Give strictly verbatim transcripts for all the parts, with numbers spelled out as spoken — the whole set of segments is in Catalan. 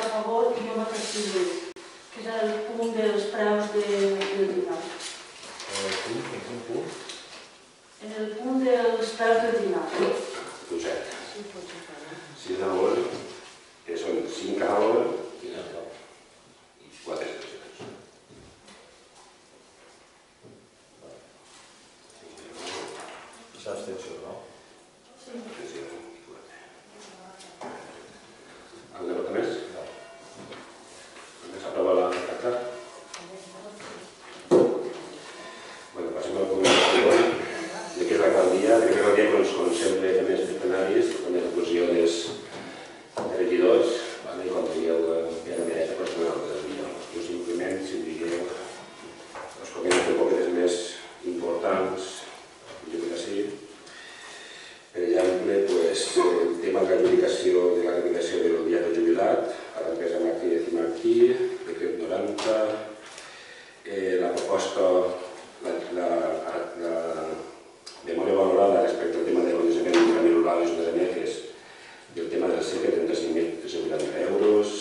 a favor i jo vaig abstenir, que és el punt dels preus del dinar. En el punt? En quin punt? En el punt dels preus del dinar. Punt set. sis a favor, que són cinc a favor i quatre abstencions. S'abstenció, no? Sí. Alguna cosa més? No. Només aprova la carta. Bueno, passem al punt següent, de què és l'alcaldia. De què és l'alcaldia, com sempre, fem els plenaris, amb l'exclusió dels regidors, i quan digueu que era més personal del dia. Jo simplement, si digueu, us comento un poc més importants, jo crec que sí. Per exemple, el tema de l'adjudicació de la liquidació del dia del jubilat a l'empresa Martínez i Martí, decret noranta, la proposta, la memòria valorada respecte al tema de condicionament de canvi rural i zones aneques del tema del C E C, trenta-cinc mil tres-cents vuitanta euros,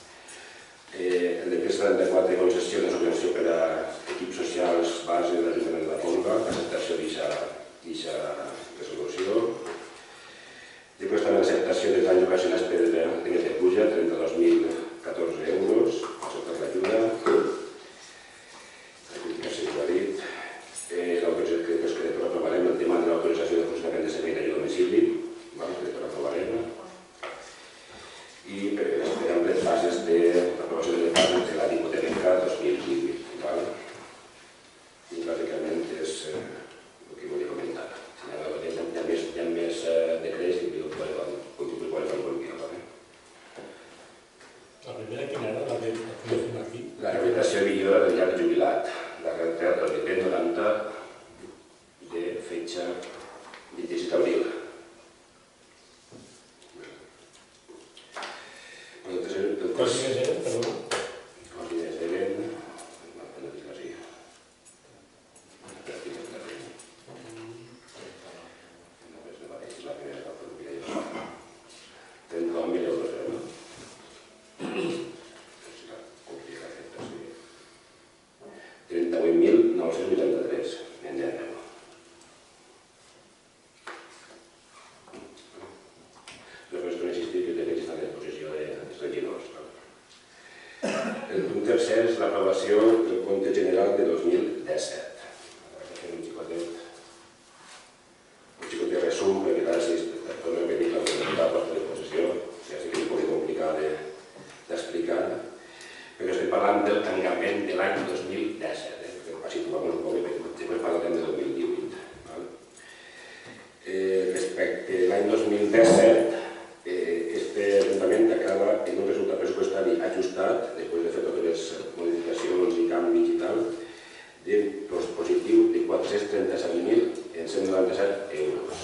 el decret setanta-quatre de concessió de subvenció per a equips socials base de l'Ajuntament de la Conca, acceptació d'aquesta resolució. Després també l'acceptació de danys ocasionats per temes de pluja, trenta-dos mil catorze euros, acceptat l'ajuda. La crítica sí ho ha dit. Després que després aprovarem el tema de l'autorització de funcionament de servei d'ajuda a domicili, que després aprovarem. I, per exemple, fases de l'aprovació de les bases de la hipoteca dos mil divuit. I bàsicament és el que volia comentar. Hi ha més decrets que podem fer un dia. La primera quina era? La que tenim aquí? La rehabilitació i millora del llar jubilat. La rehabilitació del decret noranta de fetge vint-i-set d'abril. Quants diners eren, perdó? Els diners eren... no dic així. trenta-nou mil euros, no? trenta-vuit mil nou-cents vuitanta-tres en euro. Després per insistir que també estan en posició dels regidors. El punt tercer és l'aprovació del compte general de dos mil disset. Fem un xicotet, un xicotet resum, perquè ara si torno a venir la voluntat de possessió, ja sé que és molt complicat d'explicar, però estem parlant del tancament de l'any dos mil disset, per situar-nos un poc, perquè després parlarem de dos mil divuit. Respecte a l'any dos mil disset, este ajuntament acaba en un resultat pressupostari ajustat, després de fer totes les modificacions i canvis i tal, de positiu de quatre-cents trenta-set mil cent noranta-set euros.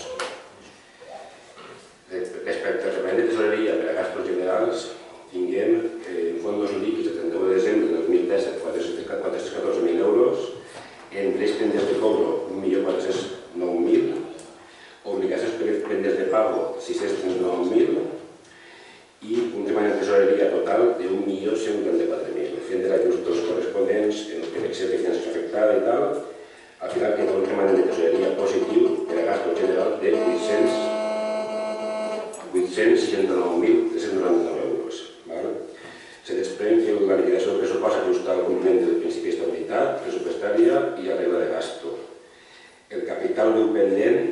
Respecte al remanent de tesoreria per a gastos generals, tinguem en fondos líquids de trenta-u de desembre de dos mil disset quatre-cents catorze mil euros, en drets pendents de cobro un milió quatre-cents nou mil, obligacions pendents de pago sis-cents trenta-nou mil i un remanent de tesoreria total de un milió cent vuitanta-quatre mil. Fent de l'ajustos corresponents en el que l'excés de finances afectada i tal, al final queda un remanent de tesoreria positiu per a gastos general de vuit-cents seixanta-nou mil tres-cents noranta-nou euros. Se desprèn que la liquidació del pressupost ajusta al compliment del principi d'estabilitat pressupostària i la regla de gasto. El capital brut pendent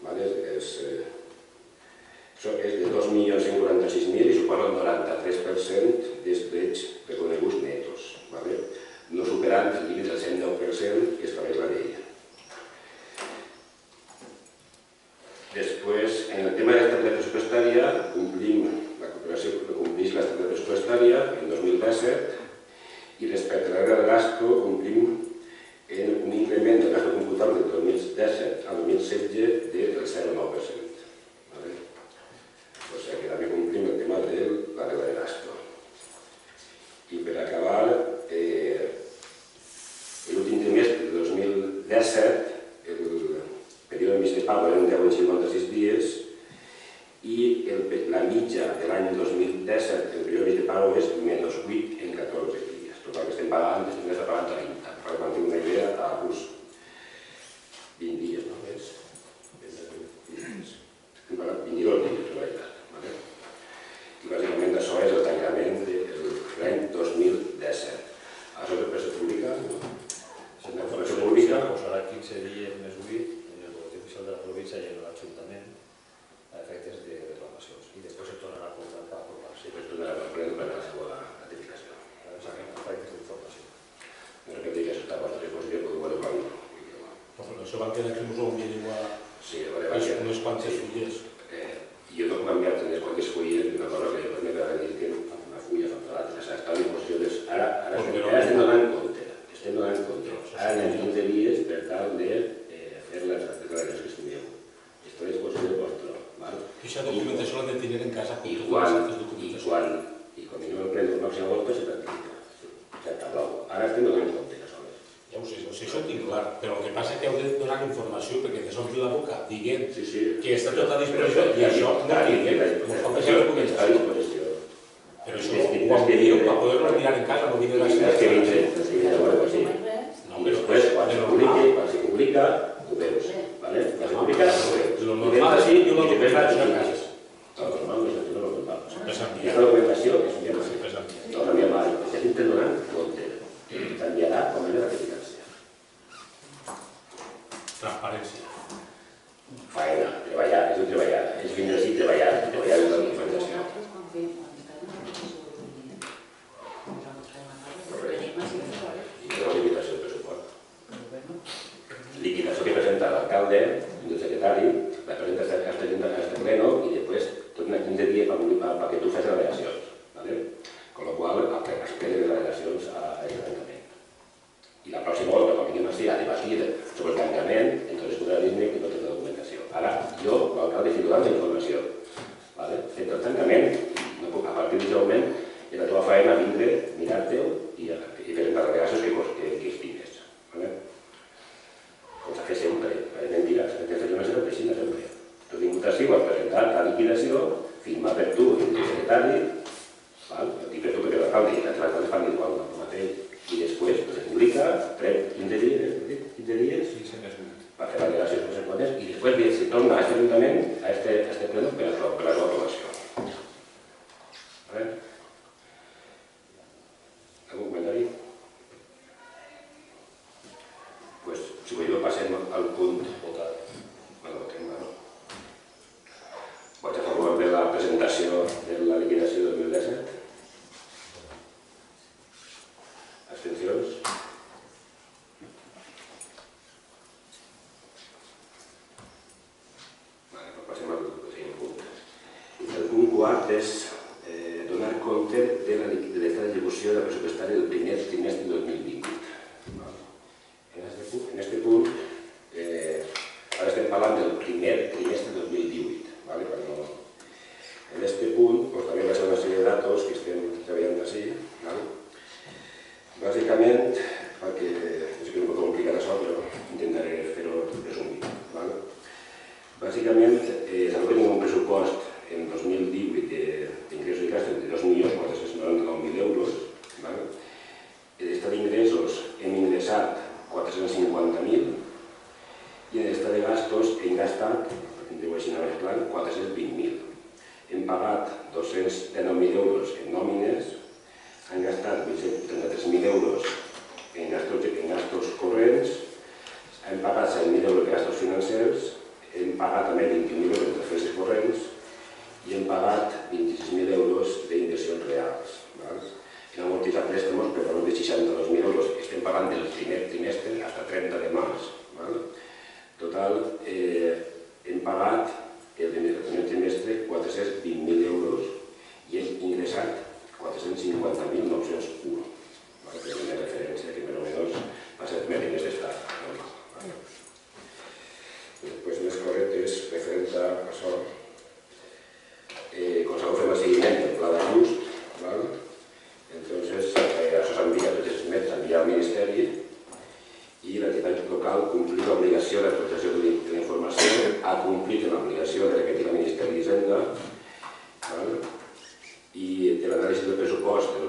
és de dos milions cent quaranta-sis mil i suposa el noranta-tres per cent dels drets reconeguts netos, no superant el límit del cent deu per cent que estableix la llei. Després, en el tema de l'estabilitat pressupostària, complim la cooperació que compleix l'estabilitat pressupostària en dos mil disset i respecte a la regla de gasto complim en un increment del gasto computable del dos mil disset al dos mil setze del zero coma nou per cent. O sigui que també complim el tema de la regla de gasto. I per acabar, l'últim trimestre de dos mil disset, el període mig de pago eren deu coma cinquanta-sis dies i la mitja de l'any dos mil disset, el període mig de pago después menos vuit en catorze dies. Total que estem pagant, estem pagant trenta, per mantenir una idea, a pues, vint dies, no? És, estem pagant vint-i-dos dies, en realitat. Vale? I bàsicament això és el tancament de l'any dos mil disset. Això és l'empresa pública, no? És una informació pública. Posarà quinze dies més vuit en el boletí oficial de la província i en l'Ajuntament a efectes de reclamacions. I després es tornarà a comprar per aprovar-se. Després tornarà a comprar per a la seva ratificació. A efectes d'informació. No repetir que això està a vostra disposició, però bueno, quan... Això van quedar aquí us ho enviareu a Sí, vale, vale. unes quantes fulles. Jo no m'he enviat unes quantes fulles, una cosa que després m'he de dir que una fulla fa l'altra, està a disposició des... Ara estem donant compte, estem donant compte. Ara anem quinze dies per tal de fer les declaracions que estudieu. Esto a disposició vostra. I aquesta documentació l'han de tenir en casa. I quan, i quan, i quan jo el prendo el màxim golpe se practica. Exacte, blau. Ara estem donant compte, que soles. Ja ho sé, això ho tinc clar, però el que passa és que heu de donar informació perquè te s'ompli la boca dient que està tot a disposició i això no ho diguem, ens falta aquesta documentació. Però això ho envieu per poder-lo mirar en casa, no vindre a la És que vindré, sí, bueno, sí. I després, quan se publica, quan se publica, ho veus, vale? Quan se publica, ho veus. Lo normal és que jo la documentació a casa. No, normal no és no lo normal. Sempre s'envia. Aquesta documentació és un dia més. Sempre s'envia. No s'envia mai, perquè aquí estem donant compte. S'enviarà com a ratificació. Transparència. Faena, treballar, és un treballar. És vindre així treballar, treballar en la documentació. I té la limitació del pressupost. Liquidació que presenta l'alcalde, el secretari, la presenta a este pleno i després torna quinze dies perquè tu fes les delegacions. Con lo qual, espera les delegacions a l'Ajuntament. I la pròxima volta, quan vinguem així a debatir sobre el tancament, entonces podrà dir-me que no té la documentació. Ara, jo, l'alcalde, estic donant la informació. Fet el tancament, a partir d'aquest moment, és la teva feina vindre, mirar-te-ho i presentar les delegacions que estimes. Com s'ha fet sempre, és mentira, s'ha fet una seva oficina sempre. Tu has vingut així, ho has presentat la liquidació, firmat per tu i el secretari, dic per tu perquè l'alcalde i l'alcalde fan igual el mateix, i després se publica, pren quinze dies per fer la delegació corresponents i després se torna a aquest ajuntament, a aquest pleno, per a la seva aprovació. Algun comentari? Doncs, si voleu, passem al punt votat. Bueno, votem, no? Vots a favor de la presentació de la liquidació del dos mil disset? Abstencions? Passem al següent punt. El punt quart és donar compte de l'estat d'execució de la pressupostària del primer trimestre del dos mil divuit. En aquest punt, ara estem parlant del primer trimestre del dos mil divuit. En aquest punt, també va ser una sèrie de datos que estem treballant així. Bàsicament, perquè és que no puc complicar això, però intentaré fer-ho resumir. Bàsicament, s'ha de tenir un pressupost en dos mil divuit d'ingressos i gastos de dos milions quatre-cents noranta-nou mil euros. L'estat d'ingressos hem ingressat quatre-cents cinquanta mil i en l'estat de gastos hem gastat, perquè em diu així una vegada clar, quatre-cents vint mil. Hem pagat dos-cents dinou mil euros en nòmines, han gastat vuit-cents trenta-tres mil euros en gastos corrents, hem pagat set mil euros de gastos financers, hem pagat també vint-i-un mil euros de transferències corrents i hem pagat vint-i-sis mil euros d'inversions reals. Hem amortitzat préstamos per valor de seixanta-dos mil euros. Estem pagant del primer trimestre fins a trenta de març. Total, hem pagat el primer trimestre quatre-cents vint mil euros i hem ingressat quatre-cents cinquanta mil nou-cents u. Per una referència que més o menys va ser el primer trimestre d'estat. Després més correcte és referent a això. Com s'ha fet el seguiment del pla d'ajust, entonces això s'envia tots els mesos, s'envia al Ministeri i l'entitat local complir l'obligació d'actualització de la informació, ha complit l'obligació de repetir al Ministeri d'Hisenda i l'anàlisi del pressupost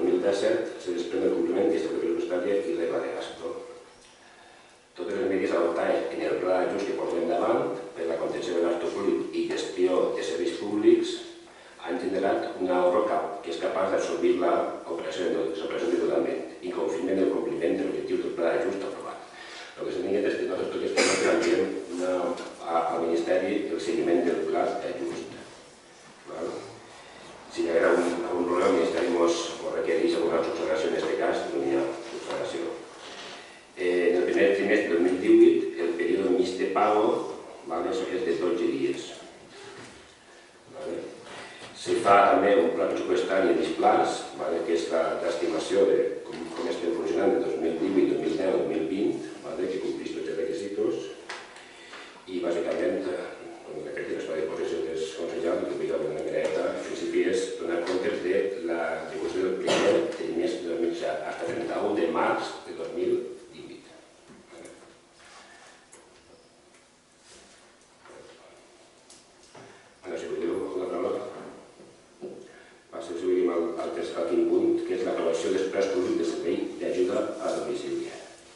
adoptar en el pla d'ajust que portem davant per la contenció de gasto públic i gestió de serveis públics han generat un ahorro que és capaç d'absorbir l'operació d'endeutament i confirmen el compliment de l'objectiu del pla d'ajust aprovat. El que s'ha tingut és que nosaltres estem treballant al Ministeri el seguiment del pla d'ajust. Si hi haguera algun problema, el Ministeri ens requereix alguna subsanació en aquest cas, no hi ha subsanació. En el primer trimestre del dos mil divuit, el període mig de pago és de dotze dies. Se fa també un pla pressupostari en displans, que és l'estimació de com estem funcionant de dos mil divuit, dos mil deu, dos mil vint, que compleix tots els requisitos. I bàsicament, en aquest l'estat de posició que és consellable, que pica una miqueta, en principi és donar comptes de l'execució del primer trimestre de dos mil disset fins al trenta-u de març de dos mil divuit. Ara, si podeu, la paraula. Passem, si volem, al quin punt, que és l'aprovació dels preus públics de servei d'ajuda a domicili.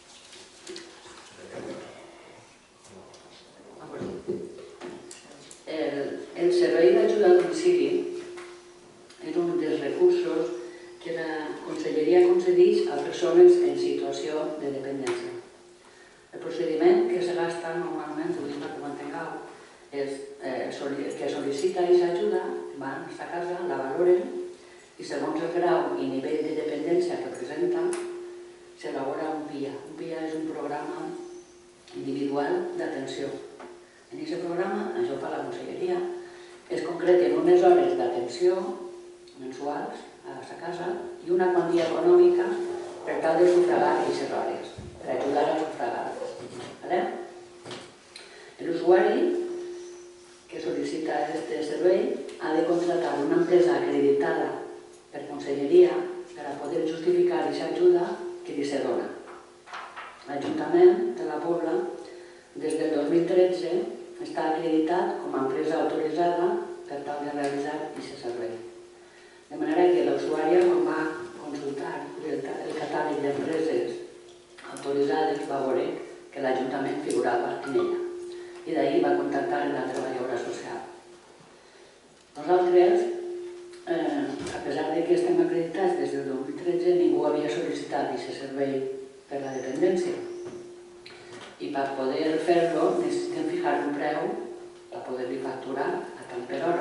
El servei d'ajuda a domicili és un dels recursos que la Conselleria concedeix a persones en situació de dependència. El procediment que se gasta normalment, per que ho entengueu, és que sol·licita aquesta ajuda, van a aquesta casa, la valoren i segons el grau i nivell de dependència que presenta, s'elabora un P I A. Un P I A és un programa individual d'atenció. En aquest programa, això fa la Conselleria, es concreten unes hores d'atenció mensuals a la casa i una quantia econòmica per tal de sufragar aquestes hores, per ajudar a sufragar-les. L'usuari que sol·licita aquest servei ha de contractar una empresa acreditada per Conselleria per a poder justificar aquesta ajuda que li se dona. L'Ajuntament de la Pobla, des del dos mil tretze, està acreditat com a empresa autoritzada per tal de realitzar aquest servei. De manera que l'usuària, quan va consultar el catàleg d'empreses autoritzades, va veure que l'Ajuntament figurava en ella i d'ahir va contactar amb la treballadora social. Nosaltres, a pesar que estem acreditats des del dos mil tretze, ningú havia sol·licitat aquest servei per la dependència. I per poder fer-lo necessitem fijar un preu per poder-li facturar a tant per hora.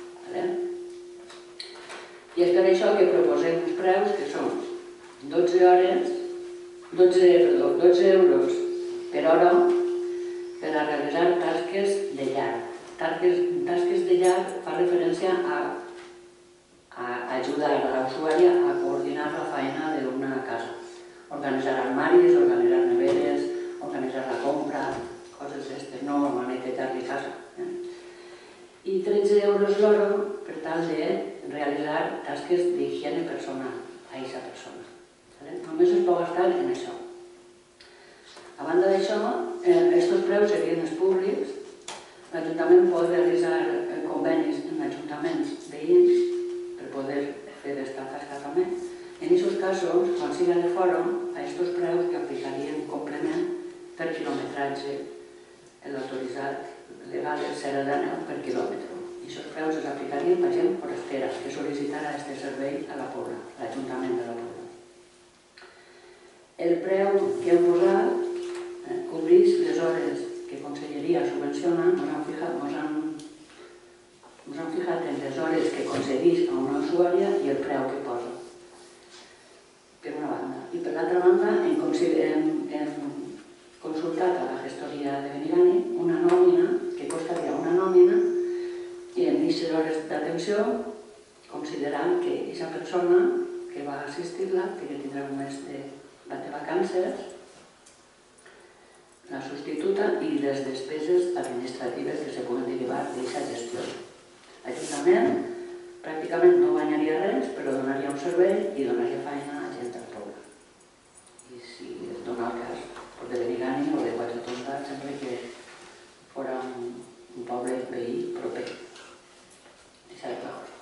I és per això que proposem uns preus que són dotze hores, dotze euros per hora per a realitzar tasques de llar. Tasques de llar fa referència a ajudar a l'usuària a coordinar la feina d'una casa. Organitzar armaris, organitzar neveres, organitzar la compra, coses d'aquestes, no netejar-li casa. I tretze euros l'hora per tal de realitzar tasques d'higiene personal a aquesta persona. Només es pot gastar en això. A banda d'això, aquests preus serien els públics. L'Ajuntament pot realitzar convenis amb ajuntaments veïns per poder fer aquesta tasca també. En aquests casos, quan siga de fora, a aquests preus que aplicarien complement per quilometratge, l'autoritzat legal és zero coma deu per quilòmetre. Aquests preus es aplicarien per gent forastera que sol·licitarà aquest servei a la Pobla, a l'Ajuntament de la Pobla. El preu que hem posat cobreix les hores que Conselleria subvenciona, ens han fijat en les hores que concedeix a una usuària i el preu que posa, per una banda. I per l'altra banda, hem consultat a la gestoria de Benigani una nòmina, que costaria una nòmina, i en aquestes hores d'atenció, considerant que aquesta persona que va assistir-la té que tindrà un mes de vacances, la substituta i les despeses administratives que se poden derivar d'aquesta gestió. L'Ajuntament pràcticament no guanyaria res, però donaria un servei i donaria feina a gent del poble. I si es dona el cas de Benigani o de Quatretonda, sempre que fora un poble veí proper. Això és raó.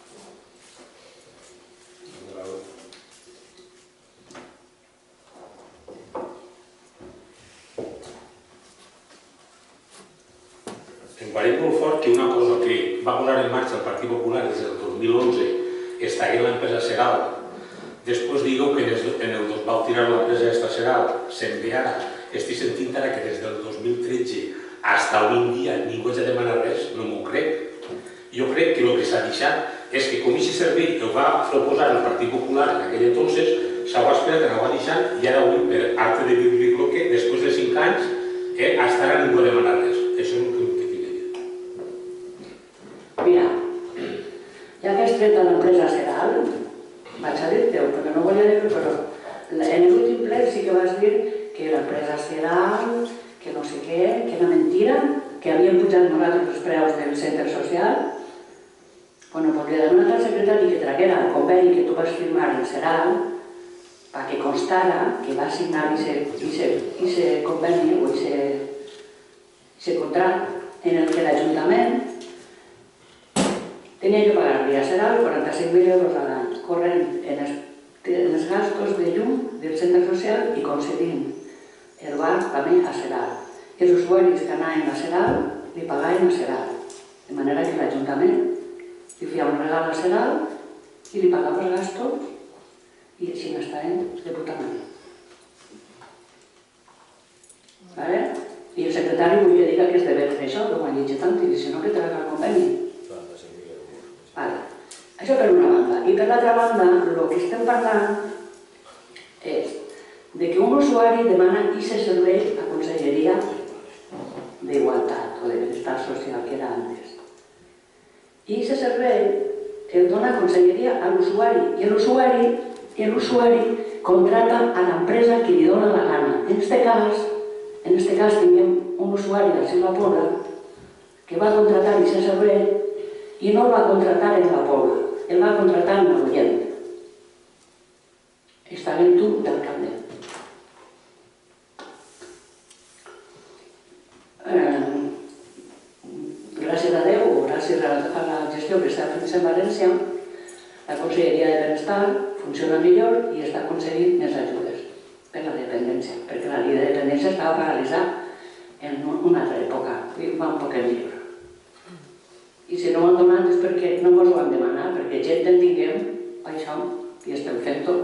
em pareix molt fort que una cosa que va posar en marxa el Partit Popular des del dos mil onze està en l'empresa Seral. Després digueu que en el dos vau tirar l'empresa esta Seral, se'n ve ara. Estic sentint ara que des del dos mil tretze fins avui en dia ningú ens ha demanat res, no m'ho crec. Jo crec que el que s'ha deixat és que com aquest servei el va proposar el Partit Popular en aquell entonces, s'ho ha esperat, anava deixant, i ara avui, per arte de dir-li que després de cinc anys, fins ara ningú ha demanat res. Això és el que tinc que dir. Mira, ja que has tret a l'empresa Seral, vaig a dir-te-ho, perquè no volia dir-ho, però en l'últim ple sí que vas dir que l'empresa Seral, que no sé què, que era mentira, que havien pujat nosaltres els preus del centre social. Bueno, doncs li he demanat al secretari que traguera el conveni que tu vas firmar en Seral perquè constara que va signar aquest conveni o aquest contracte en el que l'Ajuntament tenia que pagar-li a Seral quaranta-cinc mil euros a l'any, corrent en els gastos de llum del centre social i concedint el bar també a Seral. Els usuaris que anaven a Seral li pagaven a Seral, de manera que l'Ajuntament li feia un regal a Seral i li pagava els gastos i així n'estaven de puta mare. I el secretari volia dir que és de ver fer això, no m'ha llegit tant, i si no que traga el conveni. Això per una banda. I per l'altra banda, el que estem parlant és de que un usuari demana aquest servei a Conselleria d'Igualtat o de Benestar Social, que era antes. I aquest servei el dona a Conselleria a l'usuari i l'usuari l'usuari contrata a l'empresa que li dona la gana. En aquest cas, en aquest cas tinguem un usuari del Silva Pobla que va contratar aquest servei i no el va contratar en la Pobla, el va contratar en l'Orient. Està ben tu d'alcalde. Gràcies a Déu o gràcies a la gestió que està fent en València, la Conselleria de Benestar funciona millor i està aconseguint més ajudes per la dependència, perquè la llei de dependència estava paralitzada en una altra època, i va un poc millor. I si no ho han donat és perquè no ens ho han demanat, perquè gent en tinguem, això, i estem fent-ho.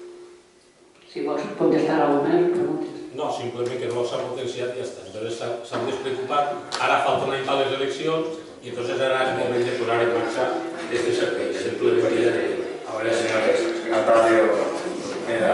Si vols contestar alguna pregunta. No, simplement que no s'ha potenciat i ja està. Entonces s'han despreocupat, ara falta un any per les eleccions i entonces ara és moment de posar en marxa este servei. Simplement que ja tenim. A veure, senyor secretari, mira,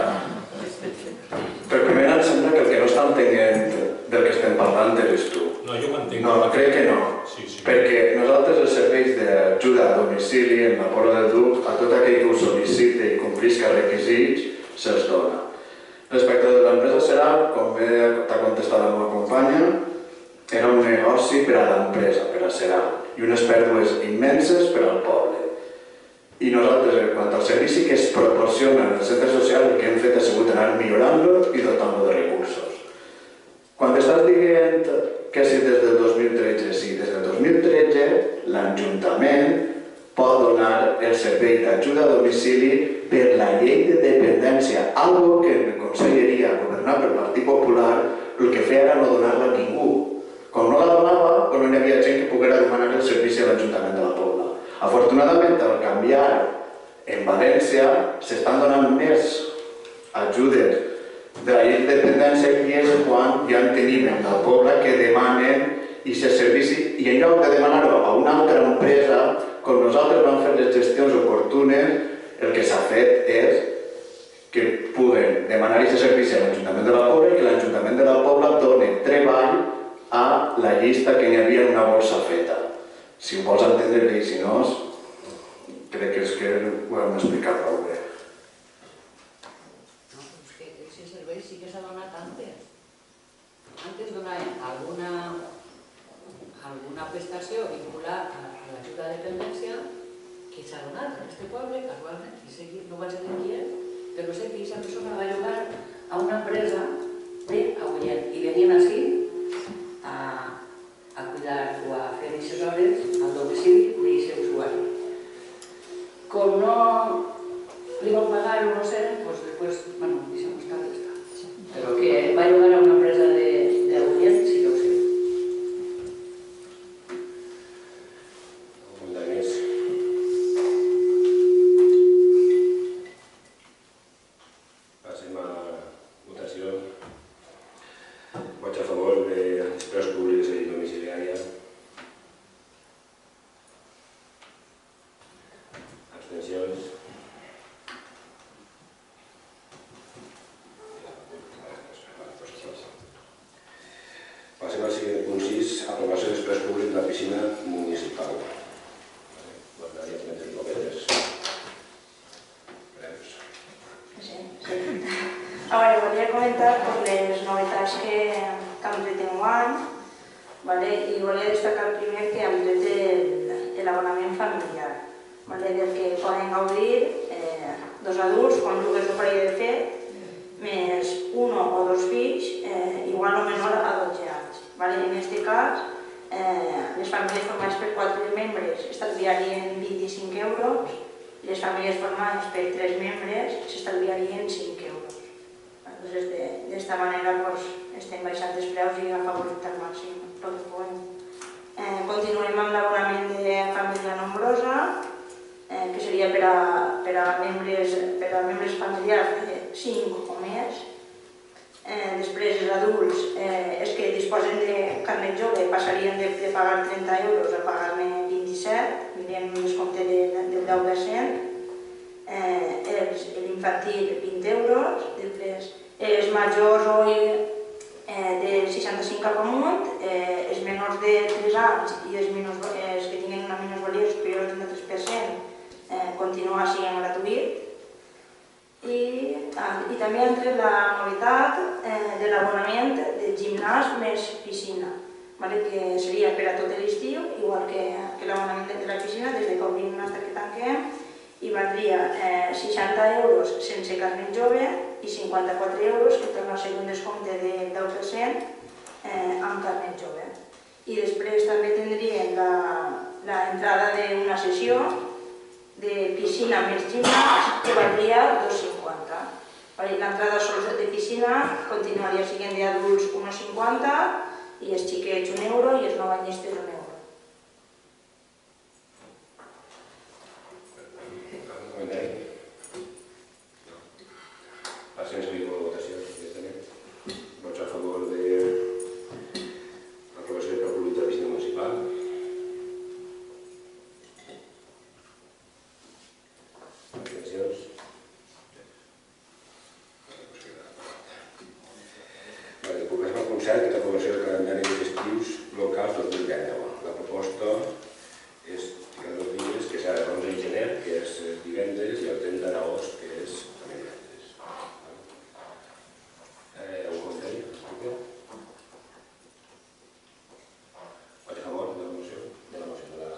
per primer em sembla que el que no està entenent del que estem parlant eres tu. No, jo ho entenc. No, crec que no. Perquè nosaltres els serveis d'ajuda a domicili en la Pobla del Duc, a tot aquell que ho sol·licita i complisca requisits, se'ls dona. Respecte de l'empresa Seral, com bé t'ha contestat la meva companya, era un negoci per a l'empresa, per a Seral, i unes pèrdues immenses per al poble. I nosaltres, en quant al servici que es proporciona en el centre social, el que hem fet ha sigut anar millorant-lo i dotant-lo de recursos. Quan estàs dient que si des del dos mil tretze, sí, des del dos mil tretze l'Ajuntament pot donar el servei d'ajuda a domicili per la llei de dependència, algo que en la Conselleria, governada pel Partit Popular, el que feia era no donar-la a ningú. Com no la donava, no hi havia gent que poguera demanar el servici a l'Ajuntament de la Pobla. Afortunadament, al canviar en València, s'estan donant més ajudes de la llei de dependència i és quan ja en tenim en la Pobla que demanen aquest servici i en lloc de demanar-ho a una altra empresa, com nosaltres vam fer les gestions oportunes, el que s'ha fet és que puguen demanar aquest servici a l'Ajuntament de la Pobla i que l'Ajuntament de la Pobla doni treball a la llista que n'hi havia en una bolsa feta. Si ho vols entendre bé i si no, crec que és que ho hem explicat prou bé. No, és que aquest servei sí que s'ha donat antes. Antes donaven alguna prestació vinculada a l'ajuda de dependència que s'ha donat en aquest poble, casualment, i no vaig dir qui és, però sé que aquesta persona va llogar a una empresa d'Agullet i venien així a cuidar o a fer aquestes hores al domicili d'aquest usuari. Com no li van pagar o no sé, doncs després, bueno, deixem estar, ja està. Però que va llogar a una empresa d'Agullet sí que ho sé. Passem a votació. Vots a favor dels preus públics i domiciliària. Abstencions. Passem al següent punt sis, aprovació dels preus públics de la piscina municipal. Guardaria també tres bloquetes. Breus. Sí, sí. A veure, volia comentar pues, les novetats que, que hem tret enguany, vale? I volia destacar primer que hem tret l'abonament familiar, vale? Del que poden gaudir eh, dos adults, cònjuges o parella de fet, més un o dos fills, eh, igual o menor a dotze anys. Vale? En aquest cas, eh, les famílies formades per quatre membres estalviarien vint-i-cinc euros, i les famílies formades per tres membres s'estalviarien cinc euros. D'esta manera estem baixant els preus i afavorit al màxim el que puguem. Continuem amb l'abonament de família nombrosa, que seria per a membres familiars de cinc o més. Després, els adults, els que disposen de carnet jove, passarien de pagar trenta euros a pagar-ne vint-i-set, tindrien un descompte del deu per cent. L'infantil, vint euros. Després, els majors de seixanta-cinc cap amunt, els menors de tres anys i els que tinguin una minusvalia superior al trenta-tres per cent continua sent gratuït. I també han tret la novetat de l'abonament de gimnàs més piscina, que seria per a tot l'estiu, igual que l'abonament de la piscina, des que obrim fins que tanquem, i valdria seixanta euros sense carnet jove i cinquanta-quatre euros, que torna a ser un descompte del deu per cent amb carnet jove. I després també tindríem l'entrada d'una sessió de piscina més gimnàs, que valdria dos cinquanta. L'entrada sols de piscina continuaria sent d'adults un cinquanta i els xiquets un euro i els no banyistes un euro. Passem a la votació. Vots a favor de l'aprovació del pla públic de la piscina municipal. Abstencions. Progressem al punt set, que és l'aprovació del calendari de festius locals dos mil dinou. La proposta és cada dos dies, que serà l'onze de gener, que és divendres, i el trenta d'agost, que és també divendres. Un comentari? Vaig a favor de la moció? De la moció de la...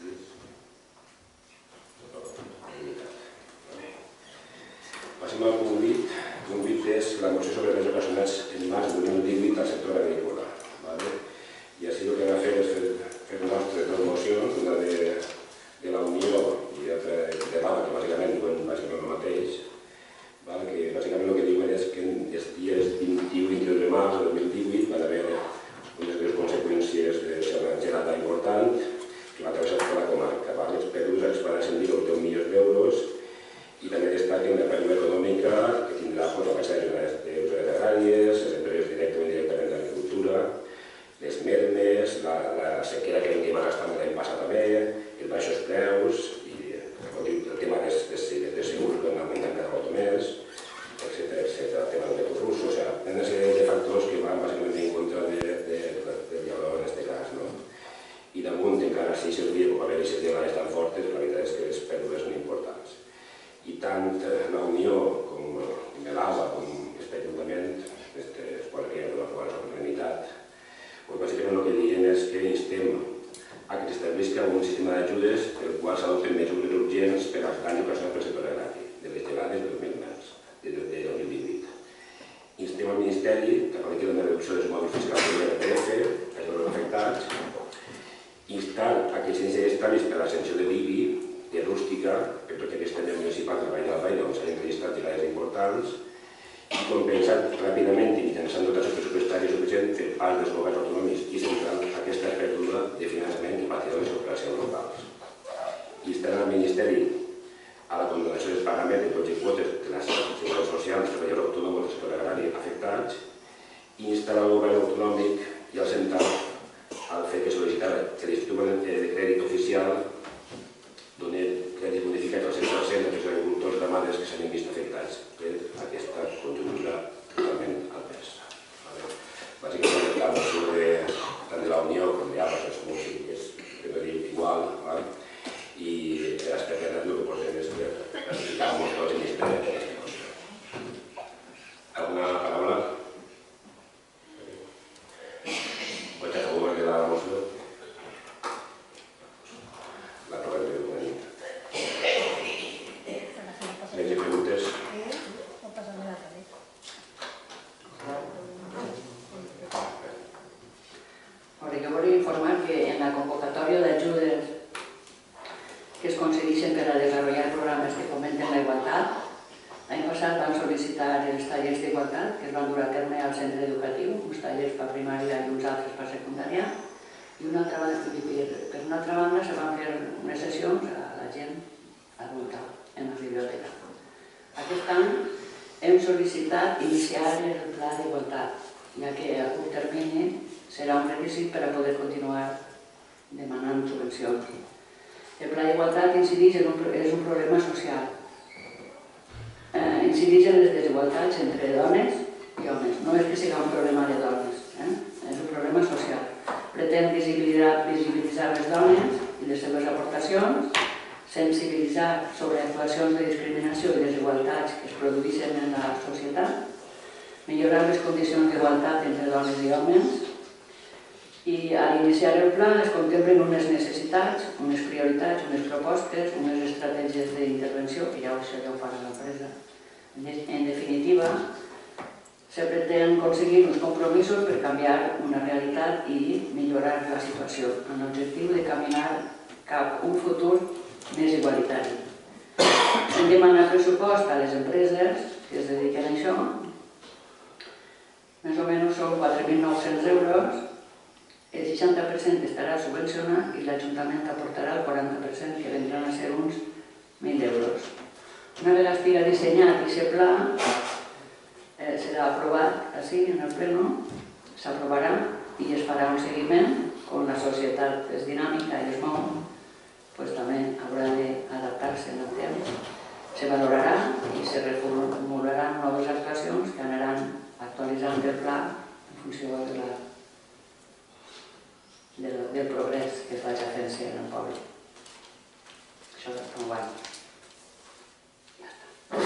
Passem al punt vuit. El punt vuit és la moció sobre les ocasionals en març de dos mil divuit al sector agrícola. I així el que hem de fer és fer nostres dues mocions, una de la Unió i l'altra de l'A B A, que bàsicament diuen bàsicament el mateix, que bàsicament el que diuen és que els dies vint-i-u i vint-i-dos de març de dos mil divuit van haver unes greus conseqüències de una gelada important que va travessar tota la comarca. Els pèrdues es van ascendir als deu milions d'euros i també destaquen la pèrdua econòmica que tindrà la baixada de usuaris agràries, les empreses directament directament d'agricultura, les mermes, la sequera que vam estar l'any passat també, els baixos preus i el tema dels segurs que han augmentat cada volta més, etcètera, etcètera. El tema del veto rus, o sigui, una sèrie de factors que van bàsicament en contra del llauró en aquest cas. I damunt encara si servia com haver aquestes gelades tan fortes, la veritat és que les pèrdues són importants. I tant la Unió com l'A B A com aquest Ajuntament es posa que hi ha una bona unitat. Bàsicament el que diem és que instem a que s'establisca un sistema d'ajudes pel qual s'adopten mesures urgents per als danys ocasionats pel sector agrari de les gelades del mes de març de dos mil divuit. Instem al Ministeri que apliqui una reducció dels mòduls fiscals de l'I R P F a els afectats, instant a que s'inici els tràmits per a l'ascensió de l'I B I de rústica per tot aquest tema municipal de la Vall de la Vall on s'han registrat gelades importants i compensat ràpidament i mitjançant dotació pressupostària suficient per part dels governs autonòmics i central aquesta pèrdua de finançament que patirà les operacions locals. Instant al Ministeri a la condonació dels pagaments de tots i quotes de la Seguretat Social dels treballadors instar al govern autonòmic i al central al fet que sol·licitar que l'Institut de Crèdit Oficial doni crèdit bonificat al cent per cent dels agricultors i ramaders que s'han vist afectats per aquesta conjuntura totalment adversa. Bàsicament, la moció tant de la Unió com de altres músics és igual, i esperem el que posem és per explicar-nos tots en aquesta moció. Alguna paraula? Vots a favor de la moció? L'aprovem de unanimitat. Més preguntes? Jo volia informar que en la convocatòria d'ajudes que es concedeixen per a desenvolupar programes que fomenten la igualtat, l'any passat van sol·licitar els tallers d'igualtat que es van dur a terme al centre educatiu, uns tallers per primària i uns altres per secundària, i una altra banda, per una altra banda se van fer unes sessions a la gent adulta en la biblioteca. Aquest any hem sol·licitat iniciar el pla d'igualtat, ja que a curt termini serà un requisit per a poder continuar demanant subvencions. El pla d'igualtat incideix en un, és un problema social. Eh, incideix en les desigualtats entre dones i homes. No és que sigui un problema de dones, eh? És un problema social. Pretén visibilitzar, visibilitzar les dones i les seves aportacions, sensibilitzar sobre actuacions de discriminació i desigualtats que es produeixen en la societat, millorar les condicions d'igualtat entre dones i homes, i a l'iniciar el pla es contemplen unes necessitats, unes prioritats, unes propostes, unes estratègies d'intervenció, que ja això ja ho farà l'empresa. En definitiva, se pretén aconseguir uns compromisos per canviar una realitat i millorar la situació, amb l'objectiu de caminar cap a un futur més igualitari. Hem demanat pressupost a les empreses que es dediquen a això, més o menys són quatre mil nou-cents euros, el seixanta per cent estarà subvencionat i l'Ajuntament aportarà el quaranta per cent, que vendran a ser uns mil euros. Una vegada estigui dissenyat aquest pla, eh, serà aprovat així en el pleno, s'aprovarà i es farà un seguiment. Com la societat és dinàmica i es mou, pues també haurà d'adaptar-se en el temps. Se valorarà i se reformularan noves actuacions que aniran actualitzant el pla en funció de la Del, del progrés que es vagi fent en el poble. Això és un guany. Ja està.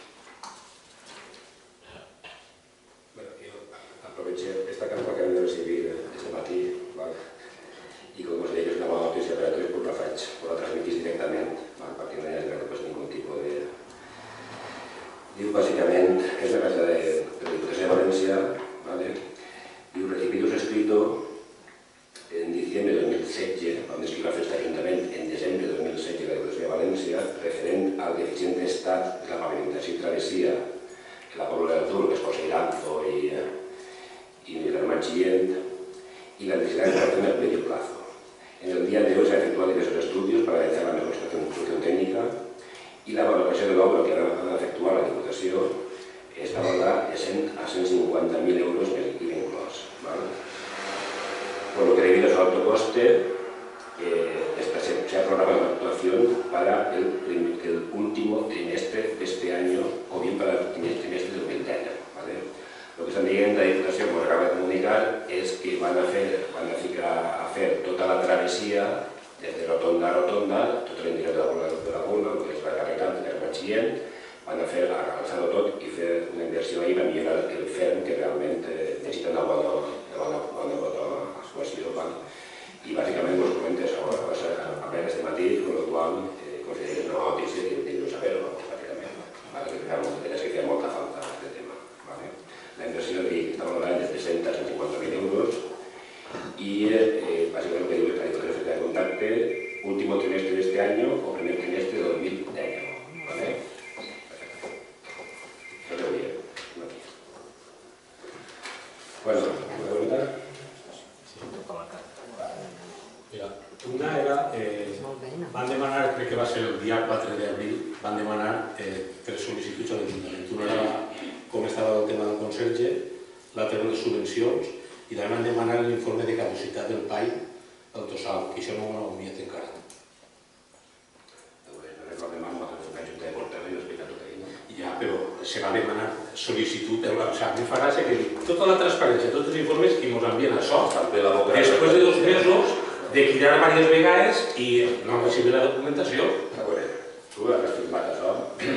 Bueno, jo aprovecho esta carta que hem de recibir este matí, ¿vale? Y como os digo, es una buena noticia para todos, pues la faig, pues la transmitís directamente, ¿vale? Para que no haya pues, ningún tipo de... Diu, básicamente, es la casa de, de la Diputación de Valencia, ¿vale? Diu, recibidos escrito en diciembre de dos mil setze, quan es va fer aquest Ajuntament en desembre de dos mil setze de la Diputació de València, referent al deficient estat de la pavimentació i travessia que la Pobla del Tur, que es posa Iranzo i, i Machillent, y la necesidad de hacer a medio plazo. En el día de hoy se han efectuado diversos estudios para realizar la mejor situación técnica y la valoració de l'obra que ha d'efectuar la Diputació està valorada a cent cinquanta mil euros més I V A inclòs. Por lo que debido a su alto coste, eh, esta se, se ha programado una actuación para el, el último trimestre de este año o bien para el trimestre de dos mil diez. ¿Vale? Lo que están diciendo la Diputación, como acaba de comunicar, es que van a hacer, van a ficar, hacer toda la travesía desde rotonda a rotonda, tot l'interior de la Pobla, de la Pobla, que és la carregant del Machillent, van a fer, a calçar-ho tot i fer una inversió ahir per millorar el ferm que realment eh, necessita una bona, una bona, bona actuació. I bàsicament us comento això, vas a veure este matí, con lo qual eh, considerem una notícia que teniu saber-ho, pràcticament. És que feia molta falta aquest tema. ¿Vale? La inversió que està valorada des de cent a cent cinquanta mil euros i eh, bàsicament el que diu és que la Diputació de contacte último trimestre de este año o primer trimestre de dos mil diez. ¿Vale? Eso es bien. Bueno, ¿una pregunta? Mira, una era, eh, van demanar, crec que va ser el dia quatre d'abril, van demanar eh, tres sol·licituds a l'Ajuntament. Una era com estava el tema del conserge, l'altre les subvencions, i també m'han demanat l'informe de caducitat del P A I del Tossal, que això no ho han enviat encara. Ja, però se va demanar sol·licitud, o sigui, a mi fa gràcia que tota la transparència, tots els informes que ens envien això, després de dos mesos de cridar diverses vegades i no han recibit la documentació. Tu has firmat això?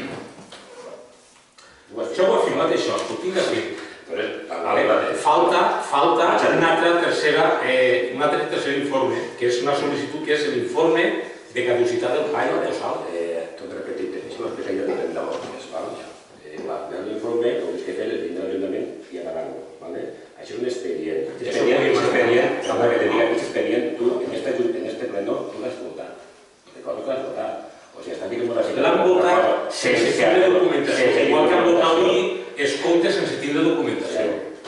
Això ho ha firmat això, ho tinc aquí. Falta, falta una altra tercera, un altre tercer informe, que és una sol·licitud que és l'informe de caducitat del P A I del Tossal. Tot repetit, això és que ja tenen de voltes. L'informe, el que fer és vindre a l'Ajuntament i avalar-lo. Això és un expedient. Expedient, aquest expedient, tu, en este pleno, tu l'has votat. Recordo que l'has votat. O sigui, està aquí com una situació... L'han votat sense tindre documentació. Igual que han votat avui, es compte sense tindre documentació.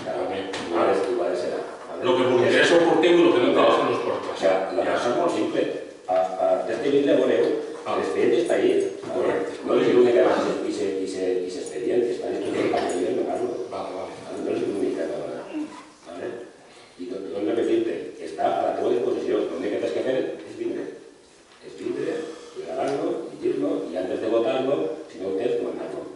El que us interessa ho porteu i el que no interessa no es porta. O sigui, la cosa és molt simple. D'este vídeo veureu, l'expedient està ahí. No és l'únic que va ser aquest expedient, està estudiant per allò i no parlo. No és l'únic que va donar. I doncs repetir-te, està a la teva disposició. L'únic que tens que fer és vindre. És vindre, gravar-lo, llegir-lo i antes de votar-lo, si no ho tens, mandar-lo.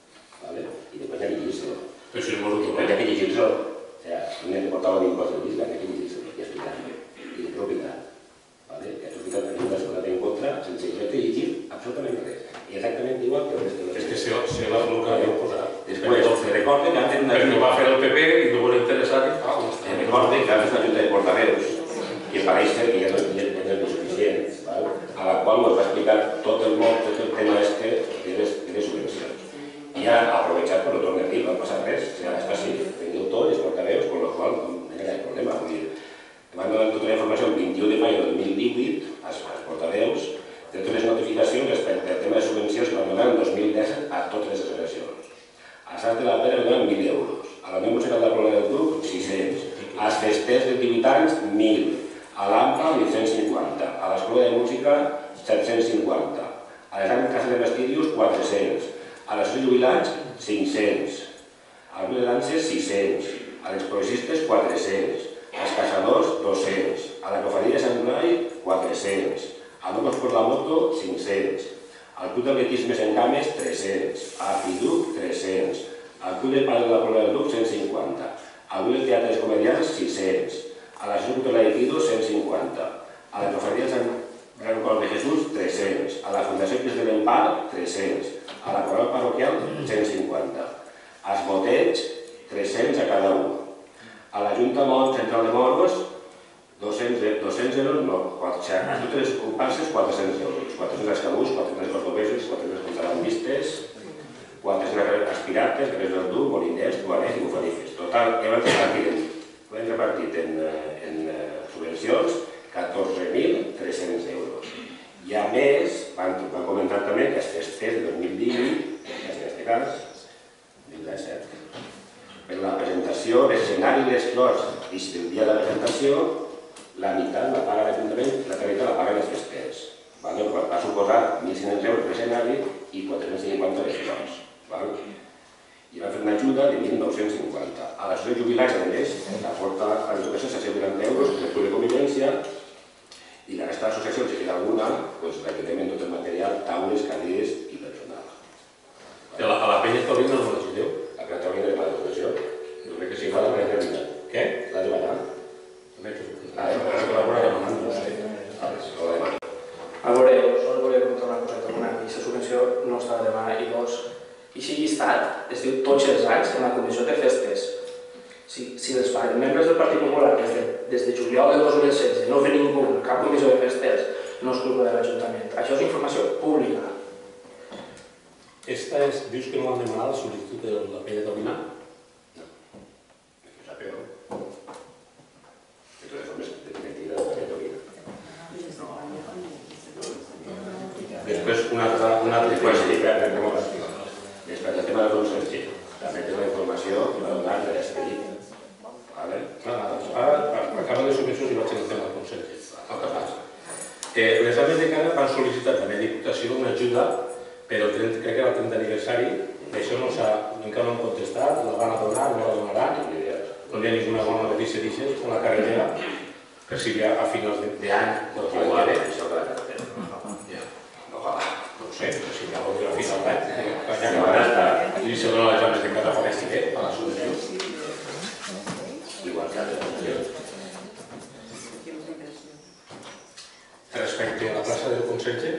I després hi ha que llegir-lo. Però si no m'ho Hi ha que llegir-lo. O sigui, no hi ha que portar l'impost del disc, hi ha que llegir-lo i explicar-lo. I de propietat. Que tu ficat en una segona en contra sense jo que llegir absolutament res. I exactament igual que el rest de los... És que se va col·locar jo posat. Després, se recorde que antes... Perquè ho va fer el P P i no vol interessar i fa... Se recorde que antes una junta de portaveus que pareix ser que ja no és suficient, a la qual ens va explicar tot el món, tot el tema este de les subvencions. I ja ha aprovechat per ho tornar a dir, no ha passat res, ja està així, teniu tots els portaveus, amb la qual no hi ha cap problema. Van donar tota la informació el vint-i-u de maig del dos mil divuit als portaveus de totes les notificacions respecte al tema de subvencions que van donar el dos mil disset a totes les associacions. A Sants de la Pera donen mil euros, a la Unió Musical de la Pobla del Duc, sis-cents, als festers de divuit anys, mil, a l'AMPA, vuit-cents cinquanta, a l'Escola de Música, set-cents cinquanta, a les Ànimes Cases de Vestidius, quatre-cents, a les jubilats, cinc-cents, a les danses, sis-cents, a les progressistes, quatre-cents, als caçadors, dos-cents, a la Cofradía de Sant Blai, quatre-cents, a Locos por la Moto, cinc-cents, al Club d'Atletisme en Cames, tres-cents, a Fiduc, tres-cents, al Club de Pal de la Pobla del Duc, cent cinquanta, al Club de Teatre dels Comedians, sis-cents, a l'Associació Cultural de Guido, cent cinquanta, a la Cofradía de Sant Gran Col de Jesús, tres-cents, a la Fundació Cris de l'Empar, tres-cents, a la Coral Parroquial, cent cinquanta, als Boteig, tres-cents a cada un, a la Junta Mont Central de Moros, dos-cents euros, no, a totes les comparses, quatre-cents euros, quatre-cents als cabús, quatre-cents als cordobesos, quatre-cents als contrabandistes, quatre-cents als pirates, Gres del Duc, moliners, duaners i bufanifes. Total, hem repartit en subvencions catorze mil tres-cents euros. I a més, van comentar també que els festers de dos mil divuit, en aquest cas, dos mil disset, per la presentació, l'escenari i les flors, i si del dia de la presentació, la meitat la paga l'Ajuntament, la meitat la paguen els festers. Va suposar mil cinc-cents euros l'escenari i quatre-cents cinquanta les flors. I va fer una ajuda de mil nou-cents cinquanta. A l'associació de jubilats, a més, aporta a l'educació set-cents vuitanta euros per lectura de convivència i la resta d'associacions, si queda alguna, l'Ajuntament tot el material, taules, cadires i personal. A la penya taurina no l'ajudeu? La penya taurina és la d'educació. Jo crec que sí fa la penya taurina. Què? La de ballar. La de col·laborar amb no sé. A veure, us volia comentar una cosa, una, i la subvenció no està de demà i dos. I si llistat es diu tots els anys en la comissió de festes. Si els membres del Partit Popular des de juliol del dos mil setze no ve ningú a cap comissió de festes, no és culpa de l'Ajuntament. Això és informació pública. Esta és, dius que no han demanat la sol·licitud de la penya taurina? No. És que sàpiga. De totes formes, definitiva de la penya taurina. Després, una altra... Després, sí, per el tema del consorci, també té la informació que va donar de l'expedit. Ara, acaba de subvencions i vaig en el tema del consorci. El que passa. Les Ames de Cara van sol·licitar també a Diputació una ajuda, però crec que era el trenta aniversari, d'això encara no han contestat, la van a donar, no la donaran. no hi ha ninguna bona notícia d'això, una carretera, per si ja a finals d'any pot Igual, treballar. això que la carretera. Ojalà. No ho sé, però si ja vol dir a final d'any, ja acabarà i se dona les zones de Catafonesi, eh, a la solució. Igual que la Respecte a la plaça del Conselge,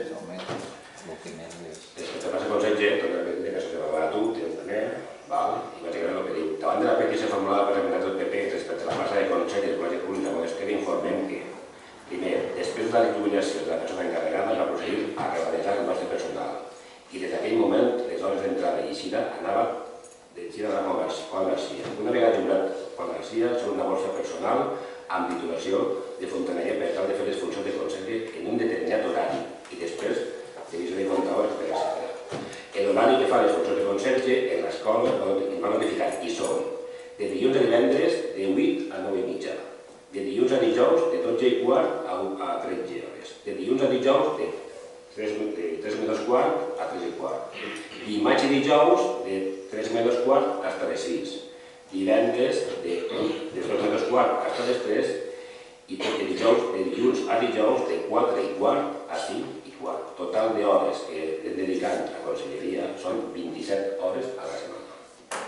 Respecte a la plaça del Conselge, tot el que se va a tu, també, val? I bàsicament el que diu. Davant de la petició formulada per representats del P P respecte a la plaça de Conselge del Col·legi Públic de Monestel, informem que, primer, després de la jubilació de la persona encarregada, es va procedir a rebatejar el nostre personal. I des d'aquell moment, les hores d'entrada i eixida anaven dirigida a la Juan García. Una vegada jubilat Juan García, són una borsa personal amb titulació de fontaneria per tal de fer les funcions de Conselge en un determinat horari i després de visió de comptadors, etcètera. L'horari que fa les funcions de Conselge en l'escola es va notificar i són de dilluns a divendres de vuit a nou i mitja, de dilluns a dijous de dotze i quart a tretze hores, de dilluns a dijous de tres menys quart a tres i quart, dimarts i dijous de tres menys quart fins a les sis, divendres de dos menys quart fins a les tres i de dijous de dilluns a dijous de quatre i quart a cinc i quart. Total d'hores que estem dedicant a conselleria són vint-i-set hores a la setmana.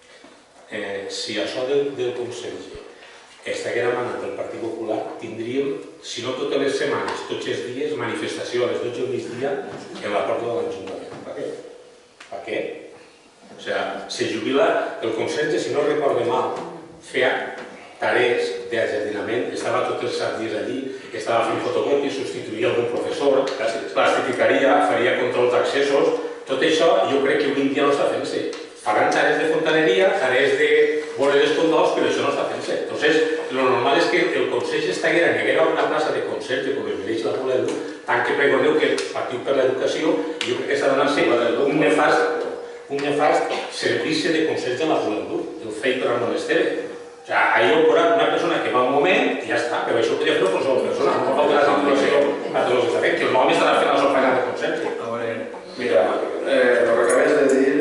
si això del Conselge estiguera manat del Partit Popular, tindríem, si no totes les setmanes, tots els dies, manifestació a les dotze del migdia en la porta de l'Ajuntament. Per què? Per què? O sigui, se jubila el Conselge, si no recordo mal, feia tarees d'ajardinament, estava tots els dies allí, estava fent fotocopies, substituïa algun professor, plastificaria, faria controls d'accessos, tot això jo crec que avui dia no està fent-se. Faran tarees de fontaneria, tarees de voler els condols, però això no està fent-se. Entonces, lo normal és que el Conselge estiguera, hi haguera una plaça de Conselge, com es mereix la Pobla, tant que pregoneu que el Partit per l'Educació, jo crec que s'ha donat-se un nefast, un nefast servici de Conselge en la Pobla, el fei per al Monestere. O sigui, ahir ho haurà una persona que va un moment i ja està, però això podria fer-ho qualsevol persona, no cal que la titulació a tots els que està fent, que el nom estarà fent la sofrena de Conselge. Mira, el que acabes de dir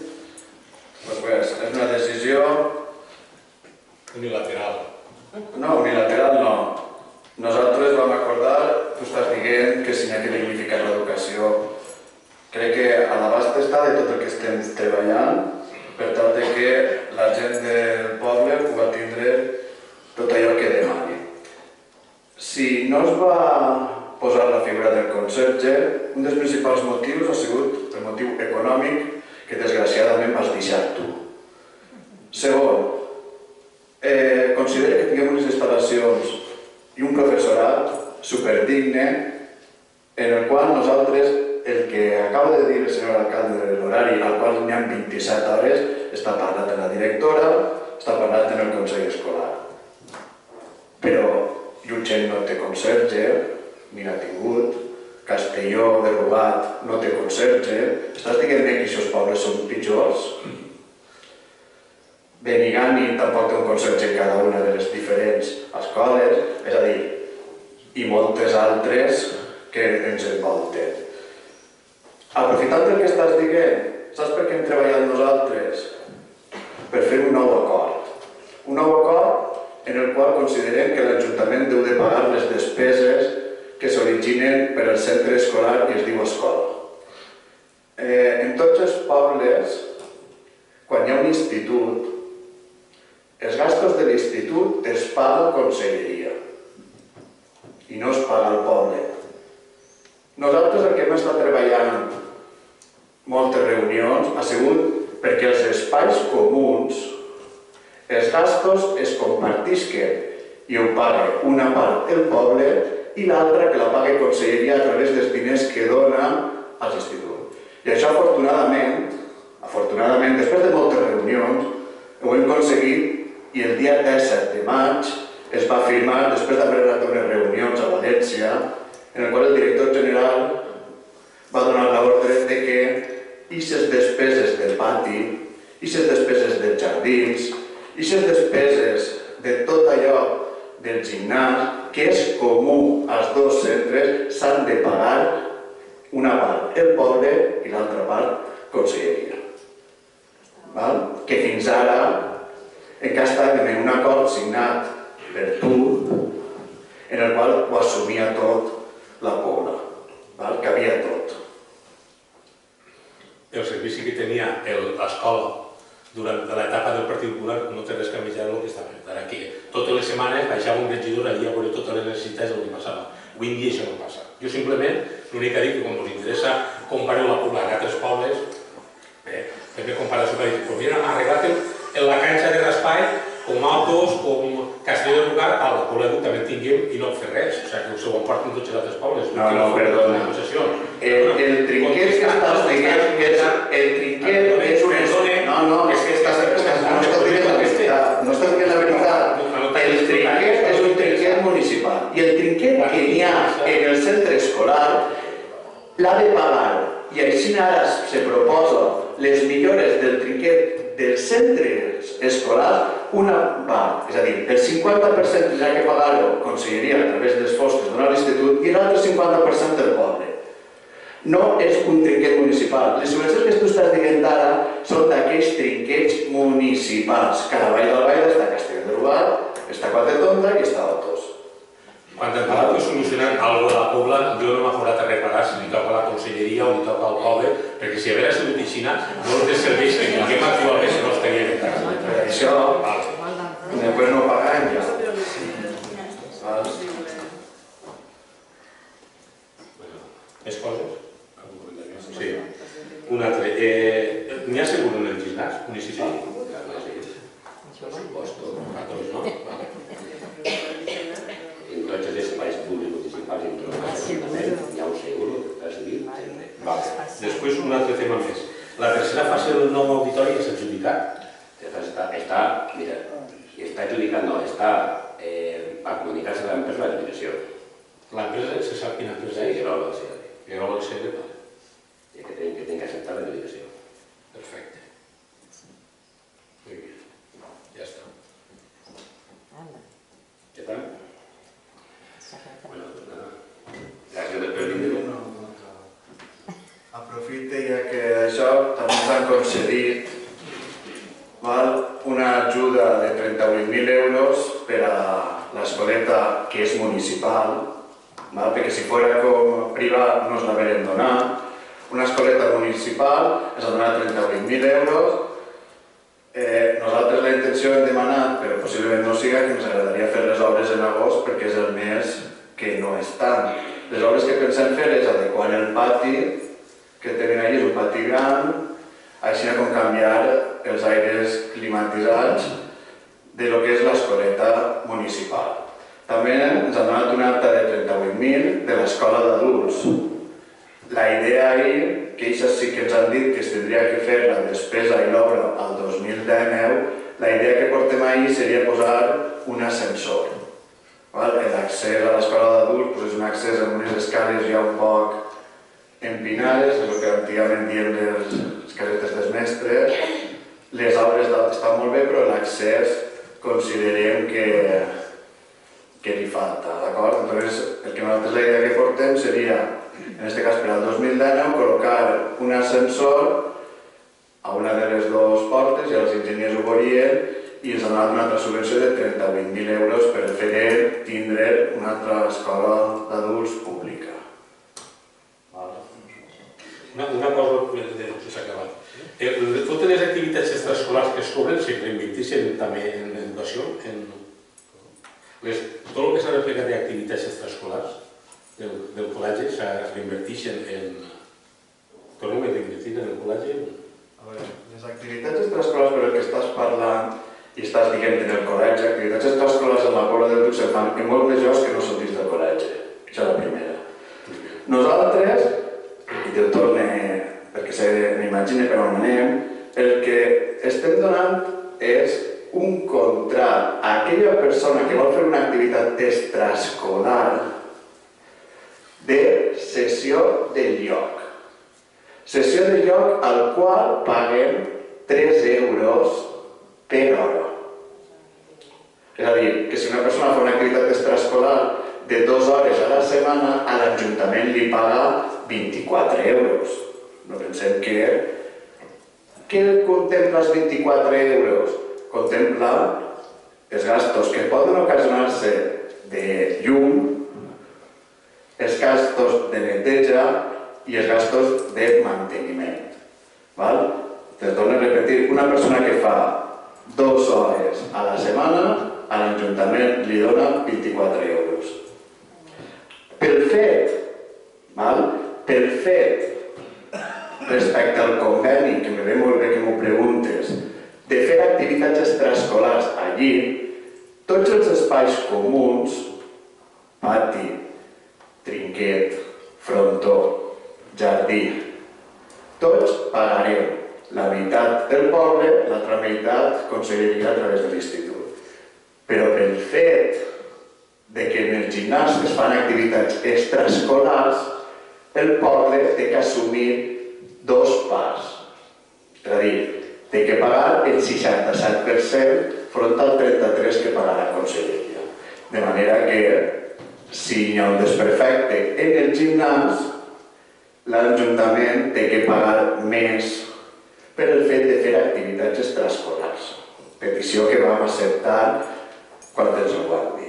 és una decisió unilateral. No, unilateral no. Nosaltres vam acordar, tu estàs dient que si n'hi ha que dignificar l'educació. Crec que a l'abast està de tot el que estem treballant per tal de que la gent del poble pugui tindre tot allò que demani. Si no es va posar la figura del conserge, un dels principals motius ha sigut el motiu econòmic que desgraciadament vas deixar tu. Segon, eh, considera que tinguem unes instal·lacions i un professorat superdigne en el qual nosaltres, el que acaba de dir el senyor alcalde de l'horari, al qual n'hi ha vint-i-set hores, està parlat en la directora, està parlat en el consell escolar. Però Llutxent no té conserge, ni n'ha tingut, Castelló de Rugat no té conserge, estàs dient que aquests pobles són pitjors? Benigànim tampoc té un conserge en cada una de les diferents escoles, és a dir, i moltes altres que ens envolten. Aprofitant el que estàs dient, saps per què hem treballat nosaltres? Per fer un nou acord. Un nou acord en el qual considerem que l'Ajuntament deu de pagar les despeses que s'originen per al centre escolar que es diu escola. En tots els pobles, quan hi ha un institut, els gastos de l'institut es paga a conselleria i no es paga al poble. Nosaltres el que hem estat treballant moltes reunions ha sigut perquè els espais comuns, els gastos es compartisquen i ho paga una part el poble i l'altra que la paga conselleria a través dels diners que dona als instituts. I això afortunadament, afortunadament, després de moltes reunions, ho hem aconseguit i el dia disset de maig es va firmar, després d'haver anat a unes reunions a València, en el qual el director general va donar l'ordre de que aquestes despeses del pati, aquestes despeses dels jardins, aquestes despeses de tot allò del gimnàs, que és comú als dos centres, s'han de pagar una part el poble i l'altra part conselleria. Que fins ara en què estàvem en un acord signat per tu, en el qual ho assumia tot la Pobla, que havia tot. El servici que tenia l'escola durant l'etapa del Partit Popular no té res que menjar el que està fent. Ara que totes les setmanes baixava un regidor allà a veure totes les necessitats del que passava. Avui en dia això no passa. Jo simplement, l'únic que dic que quan us interessa compareu la Pobla amb altres pobles, també comparació que dic, però mira, han arreglat en la canxa de raspall, com Altos, com Castelló de Rugat, a la Pobla també tinguem i no fer res. O sigui, que s'ho emporten tots els altres pobles. No, no, perdona. El trinquet que estàs dient, el trinquet és un... No, no, és que estàs dient la veritat. No estàs dient la veritat. El trinquet és un trinquet municipal. I el trinquet que hi ha en el centre escolar l'ha de pagar. I així ara se proposa les millores del trinquet dels centres escolars una part, és a dir, el cinquanta per cent tindrà que pagar-ho Conselleria a través dels fons que es dona a l'institut i l'altre cinquanta per cent del poble. No és un trinquet municipal. Les subvencions que tu estàs dient ara són d'aquells trinquets municipals. Cada vall del Vall està Castelló de Rugat, està Quatretonda i està Altos. Quan hem parlat de solucionar alguna cosa a la Pobla, jo no m'ha forat a reparar si li toca a la Conselleria o li toca al poble, perquè si haver sigut així, no els de serveis que tinguem actualment no estaria en casa. Per això, després no paguem ja. Més coses? Sí. Un altre. N'hi ha segur en el gimnàs municipal? A tots, no? En tots els espais públics municipals, entre els ajuntaments, ja ho seguro, has dit. Després un altre tema més. La tercera fase del nou auditori és adjudicat? Està, mira, està adjudicat, no, està a comunicar-se a l'empresa la licitació. L'empresa, se sap quina empresa és? Gerola, sí. Gerola, sí, vale. I que tenen que acceptar la licitació. Perfecte. Muy bien. Ja està. Ja està? Bueno, doncs nada. Gràcies per venir. Aprofite ja que això també ens han concedit una ajuda de trenta-vuit mil euros per a l'escoleta que és municipal, perquè si fos com privat no ens l'haurem donat. Una escoleta municipal ens ha donat trenta-vuit mil euros. Nosaltres la intenció hem demanat, però possiblement no siga, que ens agradaria fer les obres en agost perquè és el mes que no és tant. Les obres que pensem fer és adequar el pati que tenen allà, és un pati gran, així com canviar els aires climatitzats de lo que és l'escoleta municipal. També ens han donat una alta de trenta-vuit mil de l'escola d'adults. La idea ahir, que ells sí que ens han dit que es tindria que fer la despesa i l'obra al dos mil dinou, la idea que portem ahir seria posar un ascensor. L'accés a l'escola d'adults és un accés amb unes escales ja un poc empinades, és el que antigament diem les casetes dels mestres. Les obres estan molt bé, però l'accés considerem que li falta, d'acord? Llavors, el que nosaltres la idea que portem seria, en aquest cas per al dos mil dinou, col·locar un ascensor a una de les dues portes, i els enginyers ho veurien, i ens han donat una altra subvenció de trenta-vuit mil euros per fer tindre una altra escola d'adults pública. Una cosa que s'ha acabat. Totes les activitats extraescolars que es cobren se reinverteixen també en educació? Tot el que s'ha reflecat d'activitats extraescolars del col·legi se reinverteixen en... Tornem a reinvertir en el col·legi? A veure, les activitats extraescolars per el que estàs parlant i estàs dient en el col·legi, activitats extraescolars en la Pobla del Duc se fan en molts més llocs que no són dins del col·legi. Això és la primera. Nosaltres, i te'l torne perquè m'imagine per on anem, el que estem donant és un contrat a aquella persona que vol fer una activitat extraescolar de cessió de lloc. Cessió de lloc al qual paguem tres euros per hora. És a dir, que si una persona fa una activitat extraescolar de dues hores a la setmana, a l'Ajuntament li paga vint-i-quatre euros. No pensem que... Què contempla els vint-i-quatre euros? contempla els gastos que poden ocasionar-se de llum, els gastos de neteja i els gastos de manteniment. Te torno a repetir, una persona que fa dues hores a la setmana, a l'Ajuntament li dona vint-i-quatre euros. Pel fet, pel fet, respecte al conveni, que me ve molt bé que m'ho preguntes, de fer activitats extraescolars allí, tots els espais comuns, pati, trinquet, frontó, jardí, tots pagarem la meitat del poble, l'altra meitat conselleria a través de l'institut. Però pel fet de que en el gimnàs es fan activitats extraescolars, el poble té que assumir dos parts. És a dir, té que pagar el seixanta-set per cent front al trenta-tres per cent que paga la conselleria. De manera que, si hi ha un desperfecte en el gimnàs, l'Ajuntament té que pagar més per el fet de fer activitats extraescolars. Petició que vam acceptar quan ens ho van dir.